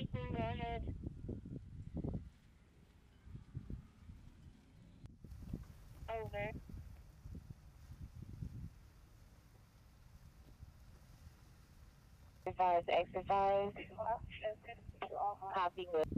Ethan, go ahead. Over. Exercise. Copy, good.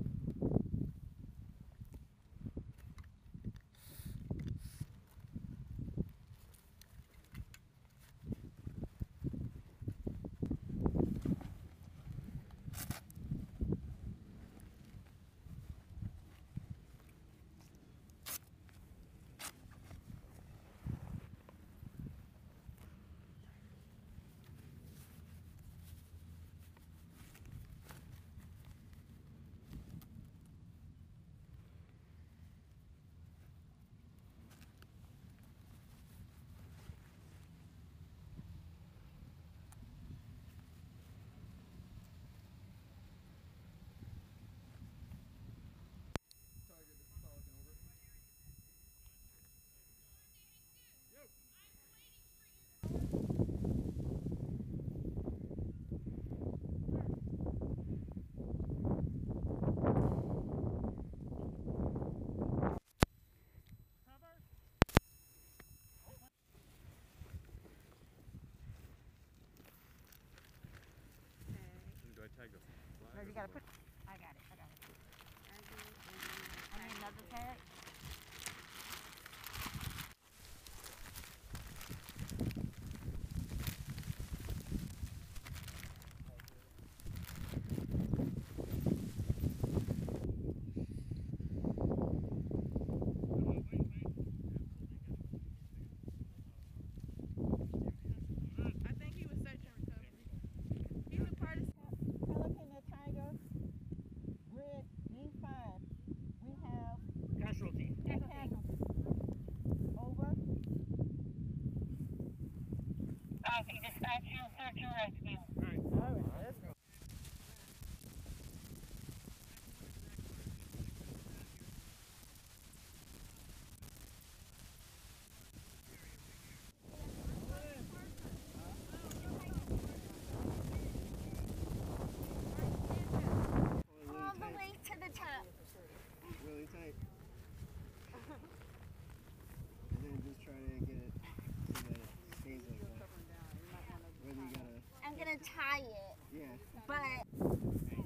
Do I tag the flag? No, you gotta put. I got it. I need another tag. Casualty. Over. Copy, dispatch you, search and rescue. All right, let's go. All the way to the top. Really tight. And then just try to get it so that it stays like that. Whether you gotta... I'm gonna tie it. Yeah. But...